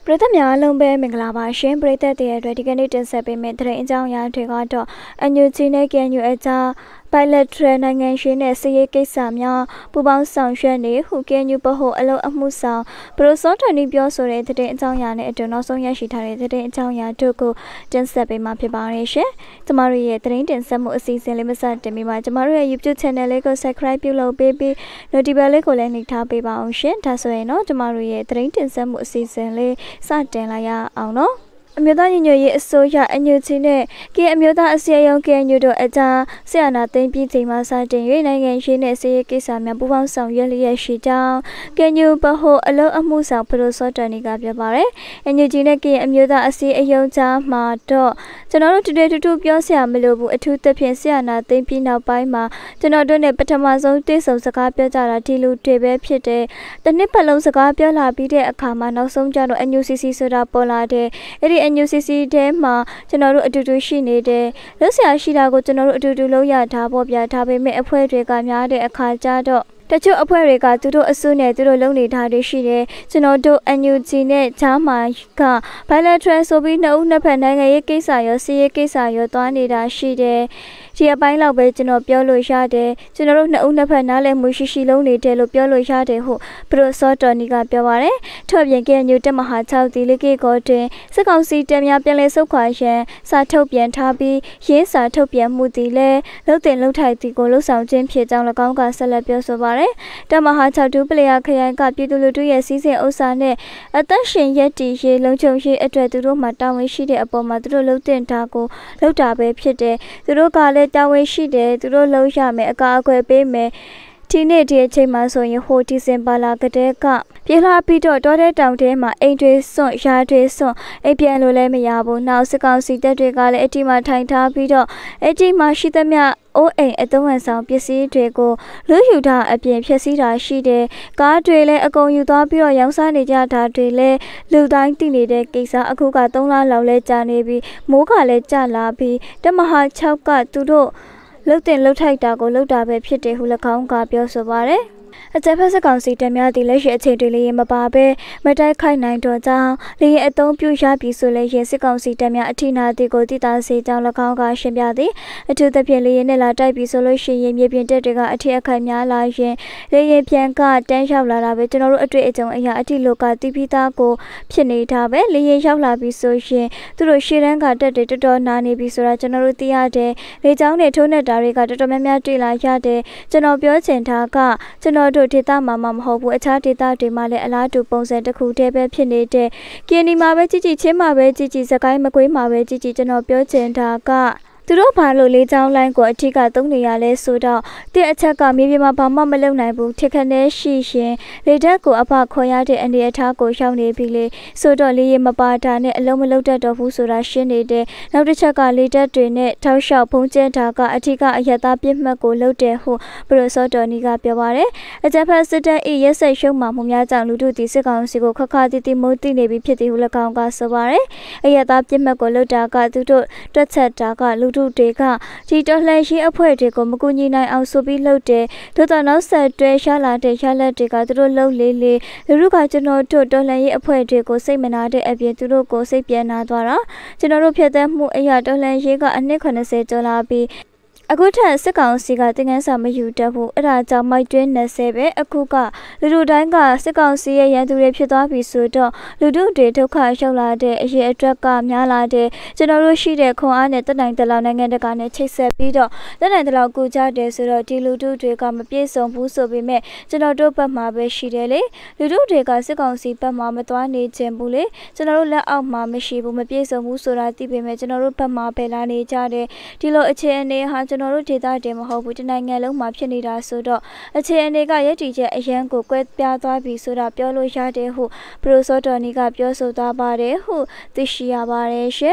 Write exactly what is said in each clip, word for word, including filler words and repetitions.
ပရိသတ်များအလုံးပဲမင်္ဂလာပါရှင်ပရိသတ်တွေအတွက်ဒီကနေ့တင်ဆက်ပေးမယ့်သတင်းအကြောင်းအရာတွေကတော့အန်ယူဂျီနဲ့ ကေအန်ယူ အကြား bilateral နိုင်ငံရှင်နဲ့စစ်ရေးကိစ္စများပူးပေါင်းဆောင်ရွက်နေဟု ကေအန်ယူ ဗဟိုအလုပ်အမှုဆောင်ပရိုစောထွန်းနီပြောဆိုတဲ့သတင်းအကြောင်းအရာနဲ့အတူနောက်ဆုံးရရှိထားတဲ့သတင်းအကြောင်းအရာတို့ကိုတင်ဆက်ပေးမှာဖြစ်ပါတယ်ရှင်။ကျမတို့ရဲ့သတင်းတင်ဆက်မှုအစီအစဉ်လေးမစတင်မီမှာကျမတို့ရဲ့ YouTube channel လေးကို subscribe ပြုလုပ်ပေးပြီး notification လေးကိုလည်းနှိပ်ထားပေးပါအောင်ရှင်။ဒါဆိုရင်တော့ကျမတို့ရဲ့သတင်းတင်ဆက်မှုအစီအစဉ်လေးစတင်လိုက်ရအောင်နော်။အမျိုးသားညီညွတ်ရေးအစိုးရအန်ယူဂျီနဲ့ကေအမျိုးသားအစည်းအရုံး ကေအန်ယူ တို့အကြားဆရာနာသိမ်းပြီးချိန်မှာစတင်၍နိုင်ငံရေးနဲ့စစ်ရေးကိစ္စများပူးပေါင်းဆောင်ရွက်လျက်ရှိကြောင်း ကေအန်ယူ ဗဟိုအလုပ်အမှုဆောင်ပရိုစောထွန်းနီကပြောပါတယ်။အန်ယူဂျီနဲ့ကေအမျိုးသားအစည်းအရုံးကြားမှာတော့ကျွန်တော်တို့တူတူတူတူပြောစရာမလိုဘူးအထူးသဖြင့်ဆရာနာသိမ်းပြီးနောက်ပိုင်းမှာကျွန်တော်တို့နဲ့ပထမဆုံးတွေ့ဆုံစကားပြောကြတာဒီလူတွေပဲဖြစ်တယ်။တစ်နှစ်ပတ်လုံးစကားပြောလာပြီးတဲ့အခါမှာနောက်ဆုံးကျတော့ အန်ယူစီစီ ဆိုတာပေါ်လာတဲ့အဲ့ဒီအန်ယူစီစီထဲမှာကျွန်တော်တို့အတူတူရှိနေတယ်လို့ဆရာရှိတာကိုကျွန်တော်တို့အတူတူလုပ်ရတာပေါ့ဗျာဒါပေမဲ့အဖွဲ့တွေကများတဲ့အခါကျတော့တချို့အဖွဲ့တွေကသူတို့အစုနဲ့သူတို့လုံနေတာတွေရှိတယ်ကျွန်တော်တို့ အန်ယူဂျီ နဲ့ဂျာမာက bilateral ဆိုပြီးနှစ်ဦးနှစ်ဖက်နိုင်ငံရေးကိစ္စရောစစ်ရေးကိစ္စရောတွားနေတာရှိတယ်ဒီအပိုင်းလောက်ပဲကျွန်တော်ပြောလို့ရတယ်ကျွန်တော်တို့နှစ်ဦးနှစ်ဖက်နားလည်မှုရှိရှိလုံးနေတယ်လို့ပြောလို့ရတယ်ဟုပရိုစောထွန်းနီကပြောပါတယ်ထို့ပြင် ကေအန်ယူ တပ်မဟာ၆ဒီလေးကေကိုတင်စစ်ကောင်စီတပ်များပြန်လည်ဆုတ်ခွာရန်စာထုတ်ပြန်ထားပြီးရင်းစာထုတ်ပြန်မှုသည်လည်းလုံတင်လုံထိုက်သည်ကိုလှုပ်ဆောင်ခြင်းဖြစ်ကြောင်း၎င်းကဆက်လက်ပြောဆိုပါတယ်တပ်မဟာ၆ဒူပလယာခရိုင်ကပြည်သူလူထုရဲ့စီးစိမ်ဥစ္စာနဲ့အသက်ရှင်ရက်တည်ရေးလုံခြုံရေးအတွက်သူတို့မှတာဝန်ရှိတဲ့အပေါ်မှာသူတို့လှုပ်တင်တာကိုလှုပ်တာပဲဖြစ်တယ်သူတို့ကလည်းတာဝန်ရှိတယ်သူတို့လှုပ်ရမယ်အကာအကွယ်ပေးမယ်ဒီနေ့ဒီအချိန်မှာဆိုရင်ဟိုဒီဇင်ဘာလကတည်းကပြေးလာပြီးတော့တောထဲတောင်ထဲမှာအိမ်တွေစွန့်ရာတွေစွန့်အိမ်ပြန်လို့လည်းမရဘူးနောက်စစ်ကောင်စီတပ်တွေကလည်းအတိမှာထိုင်ထားပြီးတော့အတိမှာရှိသမျှအိုးအိမ်အသုံးဝန်ဆောင်ပစ္စည်းတွေကိုလူယူတာအပြင်ဖျက်ဆီးတာရှိတယ်ကားတွေလည်းအကုန်ယူသွားပြီးတော့ရောင်းစားနေကြတာတွေလည်းလူတိုင်းသိနေတဲ့ကိစ္စအခုကသုံးလလောက်လဲကြာနေပြီမိုးကလည်းကြာလာပြီးတမဟာ၆ကသူတို့လှုပ်တင်လှုပ်ထိုက်တာကိုလှုပ်တာပဲဖြစ်တယ်ဟု၎င်းကပြောဆိုပါတယ်အကြမ်းဖက်စစ်ကောင်စီတပ်များသည်လက်ရှိအခြေအနေလေးမပါဘဲမတိုက်ခိုက်နိုင်တော့ကြောင်းလေယာဉ်အုံပြုရပြီးဆိုလည်းရင်စစ်ကောင်စီတပ်များအထိနာသည်ကိုတည်တာစေကြောင်း၎င်းကရှင်းပြသည်အထူးသဖြင့်လေယာဉ်နဲ့လာတိုက်ပြီးဆိုလို့ရှိရင်မြေပြင်တပ်တွေကအထိအခိုက်များလာရင်လေယာဉ်ပြန်ကတန်းရောက်လာတာပဲကျွန်တော်တို့အတွေ့အကြုံအရာအထိလောကတိပိသားကိုဖြစ်နေတာပဲလေယာဉ်ရောက်လာပြီးဆိုရင်သူတို့ရှေ့တန်းကတပ်တွေတော်တော်နာနေပြီဆိုတာကျွန်တော်တို့သိရတယ်လေကြောင်းနဲ့ထိုးနှက်တာတွေကတော်တော်များများတွေ့လာရတယ်ကျွန်တော်ပြောချင်တာကကျွန်တော်တို့ဒေသမှာမဟုတ်ဘူးအခြားဒေသတွေမှာလည်းအလားတူပုံစံတစ်ခုတည်းပဲဖြစ်နေတဲ့ကီနီမှာပဲကြည်ကြည်ချင်းမှာပဲကြည်ကြည်စကိုင်းမကွေးမှာပဲကြည်ကြည်ကျွန်တော်ပြောချင်တာကသူတို့ဘာလို့လေးချောင်းလိုင်းကိုအထက်ကသုံးနေရလဲဆိုတော့တစ်အချက်ကမြေပြင်မှာဘာမှမလုပ်နိုင်ဘူးထက်ခနဲရှိရှင်လေတက်ကိုအဖခေါ်ရတဲ့အနေအထားကိုရှောင်နေပြီလေဆိုတော့လေရင်မပါတာနဲ့အလုံးမလုံးတတ်တော့ဘူးဆိုတာရှင်းနေတယ်နောက်တစ်ချက်ကလေတက်တွေနဲ့ထောက်လျှောက်ဖုံးကျဲတာကအထက်ကအရသာပြစ်မှတ်ကိုလှုပ်တယ်ဟုပရိုစောထွန်းနီကပြောပါတယ်အကြမ်းဖက်စစ်တပ်၏ရက်စက်ရှုံးမှမှုများကြောင့်လူတို့ဒီစစ်ကောင်စီကိုခက်ခါတီတီမိုးတိနေပြီဖြစ်တယ်ဟု၎င်းကဆိုပါတယ်အရသာပြစ်မှတ်ကိုလှုပ်တာကသူတို့တွက်ချက်တာကလူတို့တွေကဒီတော်လှန်ရေးအဖွဲ့တွေကိုမကူညီနိုင်အောင်ဆိုပြီးလှုပ်တယ်သို့တော်နောက်ဆက်တွဲရှာလာတဲ့ရလက်တွေကသူတို့လှုပ်လေလေလူတို့ကကျွန်တော်တို့တော်လှန်ရေးအဖွဲ့တွေကိုစိတ်မနာတဲ့အပြင်သူတို့ကိုစိတ်ပြန်နာသွားတာကျွန်တော်တို့ဖြတ်သန်းမှုအရာတော်လှန်ရေးကအနှစ်၇၀ကျော်လာပြီးအခုထက်စစ်ကောင်စီကတင်ငန်းစာမယူတတ်ဘူးအဲ့ဒါကြောင့်မိုက်တွင်း၂၀ပဲအခုကလူတို့တိုင်းကစစ်ကောင်စီရဲ့ရန်သူတွေဖြစ်သွားပြီဆိုတော့လူတို့တွေဒုက္ခရောက်လာတဲ့အရေးအတွက်ကများလာတဲ့ကျွန်တော်တို့ရှိတဲ့ခွန်အားနဲ့တက်နိုင်တလောက်နိုင်ငံတကာနဲ့ချိတ်ဆက်ပြီးတော့တက်နိုင်တလောက်ကူကြတယ်ဆိုတော့ဒီလူတို့တွေကမပြေဆုံးဘူးဆိုပေမဲ့ကျွန်တော်တို့ဘက်မှာပဲရှိတယ်လေလူတို့တွေကစစ်ကောင်စီဘက်မှာမသွားနေခြင်းဘူးလေကျွန်တော်တို့လက်အောက်မှာမရှိဘူးမပြေဆုံးဘူးဆိုတာသိပေမဲ့ကျွန်တော်တို့ဘက်မှာပဲလာနေကြတယ်ဒီလိုအခြေအနေဟာကျွန်တော်တို့ဒေသတွေမဟုတ်ဘူးတနိုင်ငံလုံးမှာဖြစ်နေတာဆိုတော့အခြေအနေကရည်တည်ချက်အရန်ကိုကွဲပြားသွားပြီဆိုတာပြောလို့ရတယ်ဟုပရိုစောထွန်းနီကပြောဆိုသွားပါတယ်ဟုသိရှိရပါတယ်ရှင်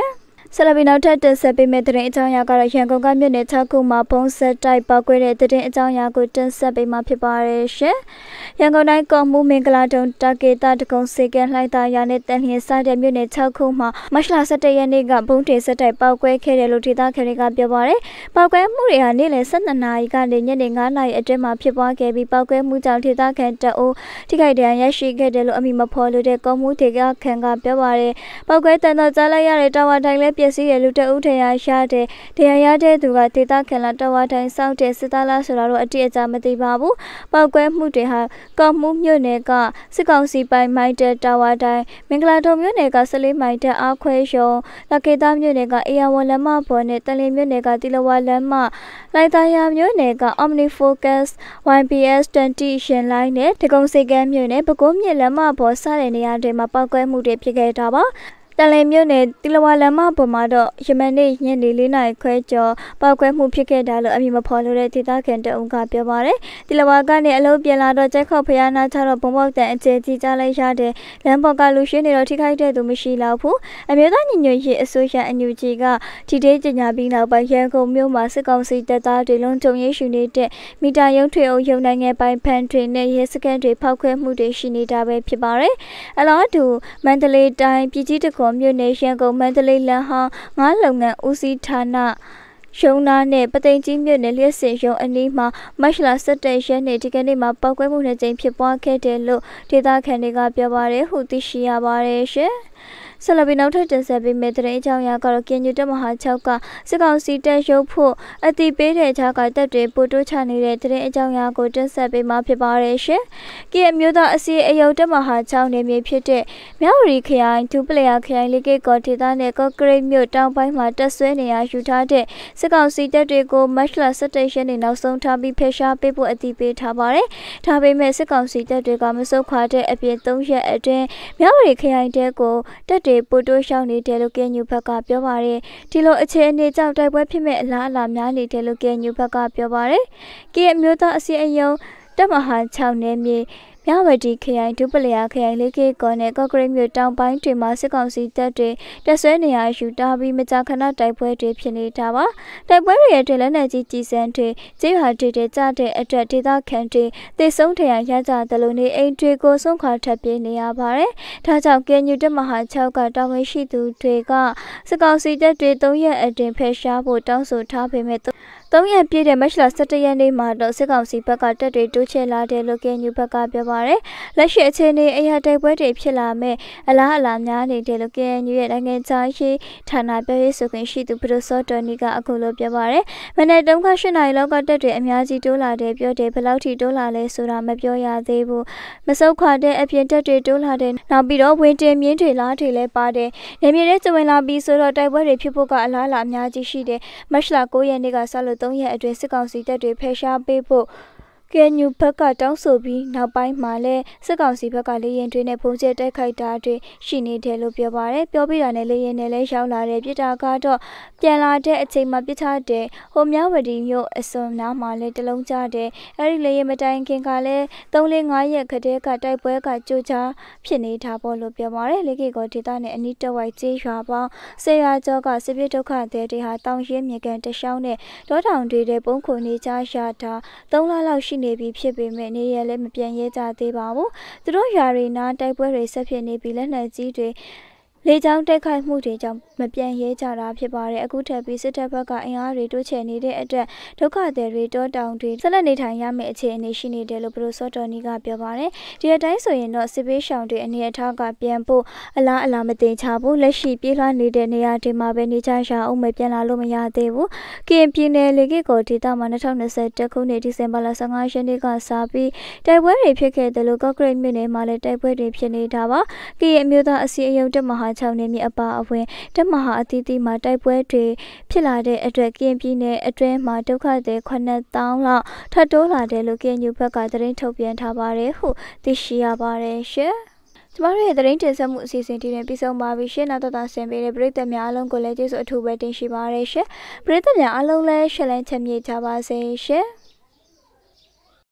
ဆလဘီနောက်ထပ်တင်ဆက်ပေးမယ့်သတင်းအကြောင်းအရာကတော့ရန်ကုန်ကမြို့နယ်၆ခုမှာပုံစံတိုက်ပောက်ကွဲတဲ့သတင်းအကြောင်းအရာကိုတင်ဆက်ပေးမှာဖြစ်ပါတယ်ရှင်။ရန်ကုန်တိုင်းကော်မှုမင်္ဂလာတုံတာကေတာတကုံစေကံလှိုက်တာရနဲ့တန်လျင်စတဲ့မြို့နယ်၆ခုမှာမတ်လ၁၁ရက်နေ့ကဘုံတင်ဆက်တိုက်ပောက်ကွဲခဲ့တယ်လို့ဒေသခံတွေကပြောပါတယ်။ပောက်ကွဲမှုတွေဟာနေ့လယ်၁၂နာရီကနေညနေ၅နာရီအတွင်းမှာဖြစ်ပွားခဲ့ပြီးပောက်ကွဲမှုကြောင့်ဒေသခံတအုပ်ထိခိုက်ဒဏ်ရာရရှိခဲ့တယ်လို့အမည်မဖော်လို့တဲ့ကော်မှုဒေသခံကပြောပါတယ်။ပောက်ကွဲတန်တော့ကြားလိုက်ရတဲ့တာဝါတိုင်းလည်းပျက်စီးရလူတအုပ်ထရာရတဲ့တရားရတဲ့သူကဒေသခံလာတဝါတိုင်းစောင့်တဲ့စစ်သားလားဆိုတာတော့အတိအကျမသိပါဘူး။ပောက်ကွဲမှုတွေဟာကော်မှုမြို့နယ်ကစစ်ကောင်စီပိုင်မိုက်တဲ့တာဝါတိုင်းမင်္ဂလာတုံမြို့နယ်ကဆလေးမိုက်တဲ့အားခွဲရုံတကေတာမြို့နယ်ကအေယာဝန်လမ်းမပေါ်နဲ့တလင်းမြို့နယ်ကတီလဝါလမ်းမလိုက်သားရမြို့နယ်က Omni Focus ဝိုင် ပီ အက်စ် ၂၀ ရှင်လိုင်းနဲ့တကုံစေကမ်းမြို့နယ်ပဲခူးမြစ်လမ်းမပေါ်စတဲ့နေရာတွေမှာပောက်ကွဲမှုတွေဖြစ်ခဲ့တာပါတန်လင်းမြို့နယ်တီလဝါလမ်းမပေါ်မှာတော့ယမန်နေ့ညနေ၄နာရီခွဲကျော်ပောက်ကွဲမှုဖြစ်ခဲ့တာလို့အမည်မဖော်လို့တဲ့ဒေသခံတအုပ်ကပြောပါတယ်တီလဝါကနေအလုံးပြန်လာတော့ကျက်ခေါက်ဖျားနာချတော့ဘုံပေါက်တန်အခြေကြီးကြားလိုက်ရတဲ့လမ်းပေါ်ကလူရှင်းနေတော့ထိခိုက်တဲ့သူမရှိတော့ဘူးအမျိုးသားညီညွတ်ရေးအစိုးရအန်ယူဂျီကဒီဒေးကြေညာပြီးနောက်ပိုင်းရန်ကုန်မြို့မှာစစ်ကောင်စီတပ်သားတွေလုံးကြုံရေးရှိနေတဲ့မီတာရုံထွေအုပ်ရုံနိုင်ငံပိုင်ဖန်တွေနဲ့ရဲစခန်းတွေဖောက်ခွဲမှုတွေရှိနေတာပဲဖြစ်ပါတယ်အလားတူမန္တလေးတိုင်းပြည်ကြီးတခွန်မြို့နယ်ရန်ကုန်မန္တလေးလမ်းဟောင်းငါးလုပ်ငန်းဦးစီးဌာနရုံနာနဲ့ပသိမ်ကြီးမြို့နယ်လျှက်စင်ရုံအနီးမှာမတ်လ၁၁ရက်နေ့ဒီကနေ့မှာပောက်ကွဲမှုနှစ်ကြိမ်ဖြစ်ပွားခဲ့တယ်လို့ဒေသခံတွေကပြောပါတယ်ဟုသိရှိရပါတယ်ရှင်ဆလဘီနောက်ထပ်တင်ဆက်ပေးမယ့်သတင်းအကြောင်းအရာကတော့ကင်ယူတက်မဟာ၆ကစစ်ကောင်စီတပ်ရုပ်ဖို့အတိပေးတဲ့ခြားကတပ်တွေပို့တိုးချနေတဲ့သတင်းအကြောင်းအရာကိုတင်ဆက်ပေးမှာဖြစ်ပါတယ်ရှင်။ကင်အမျိုးသားအစည်းအရုံးတက်မဟာ၆နေမြေဖြစ်တဲ့မြဝတီခရိုင်ဒူပလယာခရိုင်လေးကေကော်ဒေသနဲ့ကော့ကရိတ်မြို့တောင်ပိုင်းမှာတပ်ဆွဲနေရယူထားတဲ့စစ်ကောင်စီတပ်တွေကိုမတ်လ၁၁ရက်နေ့နောက်ဆုံးထားပြီးဖယ်ရှားပေးဖို့အတိပေးထားပါတယ်။ဒါပေမဲ့စစ်ကောင်စီတပ်တွေကမဆုတ်ခွာတဲ့အပြင်၃ရက်အတွင်းမြဝတီခရိုင်တဲကိုတပ်တွေပို့တိုးရှောင်းနေတယ်လို့ကင်ယူဘက်ကပြောပါတယ်ဒီလိုအခြေအနေကြောင့်တိုက်ပွဲဖြစ်မဲ့အလားအလာများနေတယ်လို့ကင်ယူဘက်ကပြောပါတယ်ကင်အမျိုးသားအစည်းအရုံးတပ်မဟာ၆နယ်မြေမြဝတီခရိုင်ဒူပလယာခရိုင်လေးကေကော်နဲ့ကော့ကရိတ်မြို့တောင်ပိုင်းတွေမှာစစ်ကောင်စီတပ်တွေတပ်ဆွဲနေရယူတာပြီးမကြာခဏတိုက်ပွဲတွေဖြစ်နေတာပါတိုက်ပွဲတွေရဲ့တွင်လက်နက်ကြီးကြီးစံတွေကျေးရွာတွေတွေကြတဲ့အတွက်ဒေသခံတွေတေဆုံးထရန်ရကြတယ်လို့နေအိမ်တွေကိုဆုံးခွာထပ်ပြေးနေရပါတယ်ဒါကြောင့်ကင်ယူတက်မဟာ၆ကတာဝန်ရှိသူတွေကစစ်ကောင်စီတပ်တွေ၃ရက်အတွင်းဖယ်ရှားဖို့တောင်းဆိုထားပေမဲ့သုံးရက်ပြည့်တဲ့မတ်လ၁၁ရက်နေ့မှာတော့စစ်ကောင်စီဘက်ကတပ်တွေတိုးချဲ့လာတယ်လို့ကင်ယူဘက်ကပြောပါတယ်။လက်ရှိအခြေအနေအရာတိုက်ပွဲတွေဖြစ်လာမဲ့အလားအလာများနေတယ်လို့ကင်ယူရဲ့နိုင်ငံခြားရေးဌာနပြောရေးဆိုခွင့်ရှိသူပရိုဆော့တော်နီကအခုလိုပြောပါတယ်။မနေ့တုန်းက၈နာရီလောက်ကတပ်တွေအများကြီးတိုးလာတယ်ပြောတယ်ဘယ်လောက်ထိတိုးလာလဲဆိုတာမပြောရသေးဘူး။မဆုတ်ခွာတဲ့အပြင်တပ်တွေတိုးလာတယ်နောက်ပြီးတော့ဝင်တင်မြင်းတွေလားတွေလည်းပါတယ်။နေမြေထဲကျဝင်လာပြီးဆိုတော့တိုက်ပွဲတွေဖြစ်ဖို့ကအလားအလာအများကြီးရှိတယ်။မတ်လ၉ရက်နေ့ကစလို့သုံးရက်အတွင်းစစ်ကောင်စီတပ်တွေဖယ်ရှားပေးဖို့ကင်ယူဘက်ကတောင်းဆိုပြီးနောက်ပိုင်းမှာလည်းစစ်ကောင်စီဘက်ကလေရင်တွေနဲ့ဖုံးကျဲတိုက်ခိုက်တာတွေရှိနေတယ်လို့ပြောပါတယ်ပြောပြတာနဲ့လေရင်နဲ့လည်းရောက်လာတယ်ပြစ်တာကတော့ပြန်လာတဲ့အချိန်မှာပြစ်ထားတဲ့ဟိုမြဝတီမြို့အစွန်နားမှာလည်းတလုံးကြတယ်အဲ့ဒီလေရင်မတိုင်ခင်ကလည်း၃လ၅ရက်ခတဲ့ကတိုက်ပွဲကကြိုးချဖြစ်နေတာပေါ့လို့ပြောပါတယ်လေကေကောဒေသနဲ့အနီးတဝိုက်ကျေးရွာပေါင်းဆေးရွာကျော်ကစစ်ပြေဒုက္ခသည်တွေဟာတောင်ရင်းမြေကန်တရှောင်းနဲ့ဒေါထောင်တွေတဲ့ပုံခုနေကြရတာ၃လလောက်ရှိနေပြီဖြစ်ပေမဲ့နေရလည်းမပြန်ရဲကြသေးပါဘူးသူတို့ယာရီနာတိုက်ပွဲတွေဆက်ဖြစ်နေပြီးလက်နက်ကြီးတွေလေကြောင်းတိုက်ခိုက်မှုတွေကြောင့်မပြန်ရဲကြတာဖြစ်ပါတယ်အခုထပ်ပြီးစစ်တပ်ဘက်ကအင်အားတွေတိုးချဲ့နေတဲ့အတွက်ဒုက္ခသည်တွေတောတောင်တွေဆက်လက်နေထိုင်ရမယ့်အခြေအနေရှိနေတယ်လို့ပရိုဆော့တော်နီကပြောပါတယ်ဒီအတိုင်းဆိုရင်တော့စစ်ပေးရှောင်တွေအနေအထားကပြန်ဖို့အလားအလာမတင်ချဘူးလက်ရှိပြေးလွှားနေတဲ့နေရာတွေမှာပဲနေကြရအောင်မပြန်လာလို့မရသေးဘူးကင်ပြည်နယ်လေကေကောဒေသမှာ၂၀၂၁ခုနှစ်ဒီဇင်ဘာလ၁၅ရက်နေ့ကစပြီးတိုက်ပွဲတွေဖြစ်ခဲ့တယ်လို့ကော့ကရိတ်မြို့နယ်မှာလည်းတိုက်ပွဲတွေဖြစ်နေတာပါကင်အမျိုးသားအစည်းအရုံးတပ်မဟာ၆နေမြေအပါအဝင်တပ်မဟာအသီးသီးမှာတိုက်ပွဲတွေဖြစ်လာတဲ့အတွက်ကင်ပြည်နယ်အတွင်းမှာဒုက္ခသည်ခုနှစ်သောင်းလောက်ထပ်တိုးလာတယ်လို့ကင်ယူဘက်ကသတင်းထုတ်ပြန်ထားပါတယ်ဟုသိရှိရပါတယ်ရှင်။ကျမတို့ရဲ့သတင်းတင်ဆက်မှုအစီအစဉ်ဒီနေ့ပြီးဆုံးပါပြီရှင်။နောက်တော့ဆင်ပေးတဲ့ပရိသတ်များအားလုံးကိုလည်းကျေးဇူးအထူးပဲတင်ရှိပါရရှင်။ပရိသတ်များအားလုံးလည်းရှင်းလင်းချမ်းမြေ့ကြပါစေရှင်။